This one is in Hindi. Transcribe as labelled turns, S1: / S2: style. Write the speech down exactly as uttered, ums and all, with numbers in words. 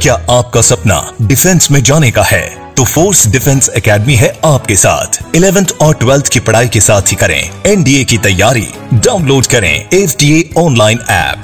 S1: क्या आपका सपना डिफेंस में जाने का है? तो फोर्स डिफेंस एकेडमी है आपके साथ। इलेवेंथ और ट्वेल्थ की पढ़ाई के साथ ही करें एनडीए की तैयारी। डाउनलोड करें एफडीए ऑनलाइन ऐप।